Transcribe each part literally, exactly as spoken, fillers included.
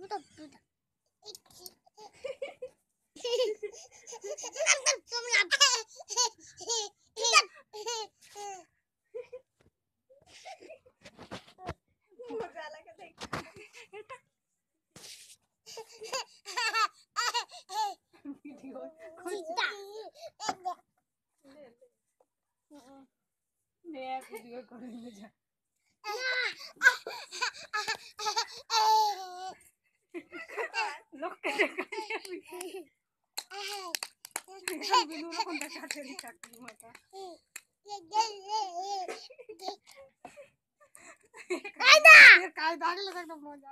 काय दागलं तर मजा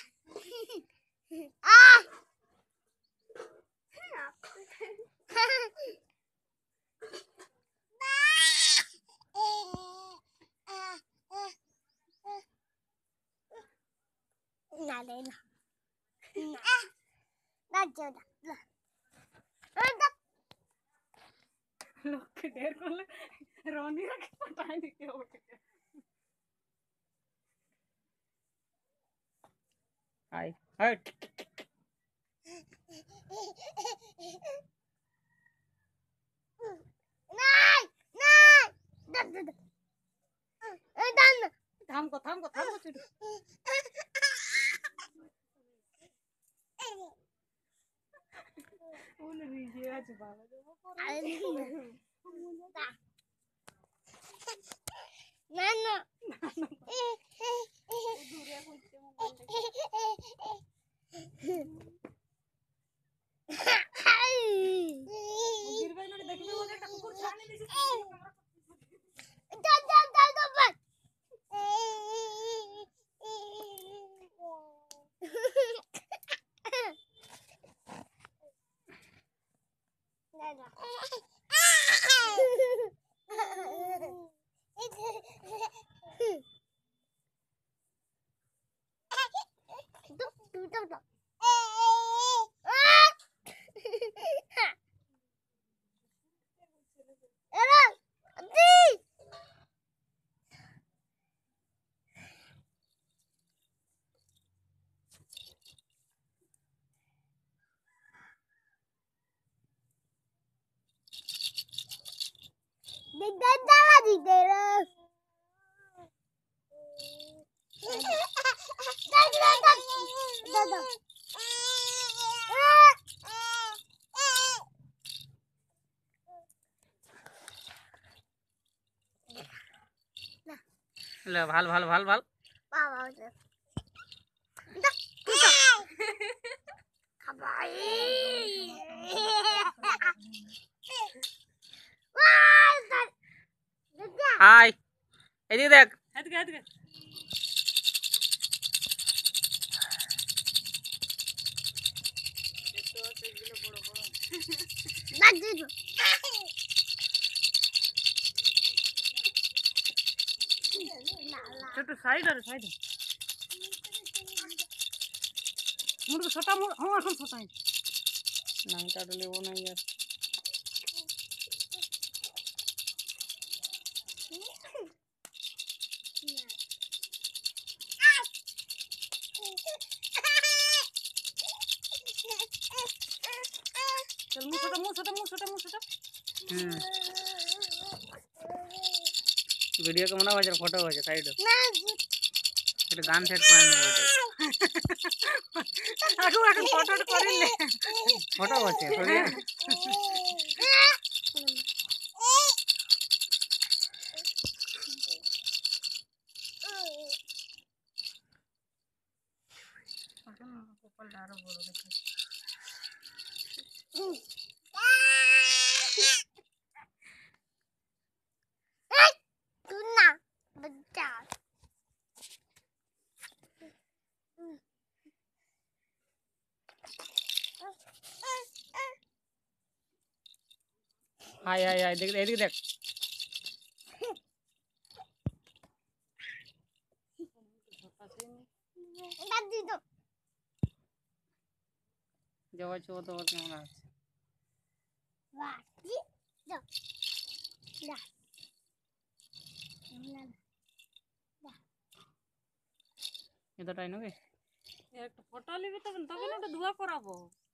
ना ले ना ना जोड़ा लोग के ढेर को रोनी रखे पता नहीं क्या हो गया हाय हाय नहीं नहीं दब दब दम थाम को थाम को थाम को चुट उन रीजे आज बाला जो ना ना दूरिया कुछ गिरबाई ना देखने वाले टक्कर छाने जैसे जा जा जा जा बस ना ना ले भाल भाल भाल भाल हाय এদিকে দেখ এদিকে এদিকে দেখতে হচ্ছে এগুলো বড় বড় লাগ দিই ছোট সাইড আর সাইড মুড় ছোট মুড় হ্যাঁ এখন ছোট না এটা লেবো না यार चल मुंह छोटा मुंह छोटा मुंह छोटा मुंह छोटा हम्म वीडियो के मना हो जा फोटो हो जा साइड এটা গান সেট করে নেব আগু আগু ফটো করিলে ফটো আছে সরি এখন কপাল আরো বড় দেখো তুনা बच्चा हाय हाय हाय देख देख देख दादी तो जवा चो तो केमन আছে वाह जी जा जा ना ना इधर टाइम हो गए একটা ফটো নিবি তবে তবে না ওটা ধোয়া করাবো।